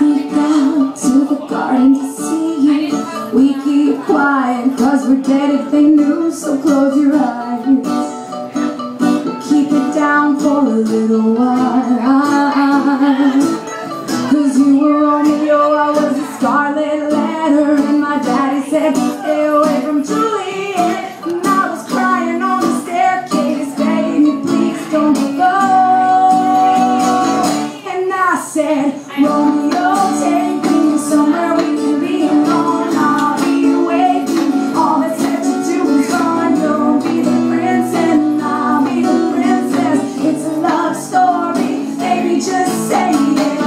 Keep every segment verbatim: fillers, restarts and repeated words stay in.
sneak out to the garden to see you. We keep quiet cause we're dead if they knew, so close your eyes. We'll keep it down for a little while. Cause you were Romeo, I was a scarlet letter, and my daddy said stay away from Juliet. And I was crying on the staircase, begging you please don't go. And I said, Romeo, take me somewhere we can be alone. I'll be waiting, all that's left to do is run. You'll be the prince and I'll be the princess. It's a love story, baby, just say it.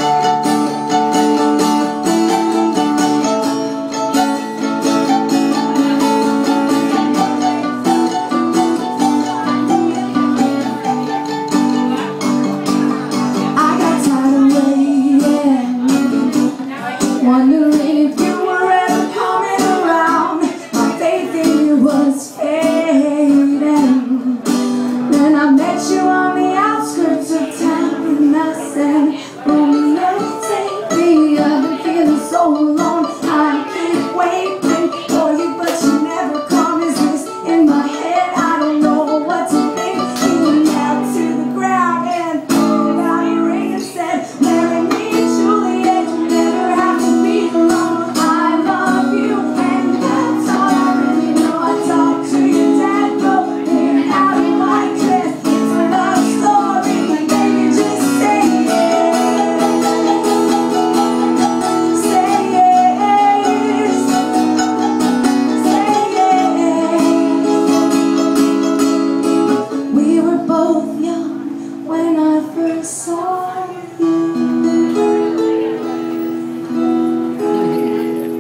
Wondering if you were ever coming around. My faith in you was fading. Then I met you on the outskirts of town, and I said, Romeo, take me. I've been feeling so alone. I keep waiting for you, but you never come. Is this in my head? I don't know what to think. You knelt to the ground and pulled out your ring and said, marry me, Juliet. You never have to be alone. I love you, and that's all I really know. I talked to your dad, but we're out of my dress. It's a love story, baby, just say it. Say it. Say it. We were both young when I first saw you.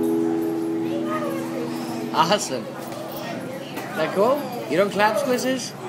Awesome. Is that cool? You don't clap quizzes?